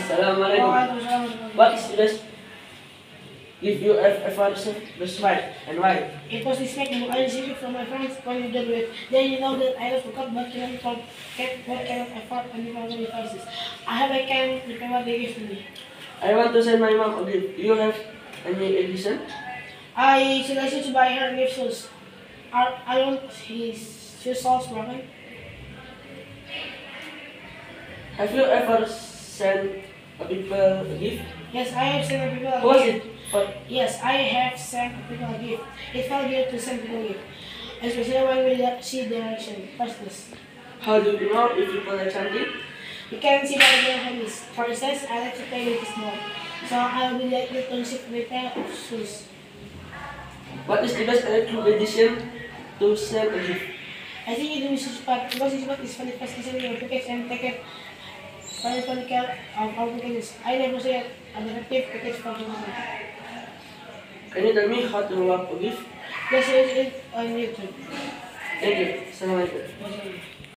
Assalamualaikum. What is the best gift you have ever received and why? It was this making I received it from my friends when we graduate. Then you know that I love to cut but cannot get what kind of effort and different devices. I have I can repair what they give to me. I want to send my mom a gift. Do you have any edition? I suggested to buy her gift shoes. I want his shoe soles broken. Have you ever sent a people a gift? Yes, I have sent people a Who was gift. it? For Yes, I have sent people a gift. It felt good to send people a gift, especially when we see their reaction. Firstness. how do you know if people like something? You can see by their hobbies. For instance, I like to play with small, so I will be likely to receive a pair of shoes. What is the best electronic edition to send a gift? I think it is but because it's what is funny first listening your tickets and take it political of our packages. I never say an effective package for the moment. Can you tell me how to wrap a gift? Just use it on YouTube. Thank you. Assalamualaikum. Yes,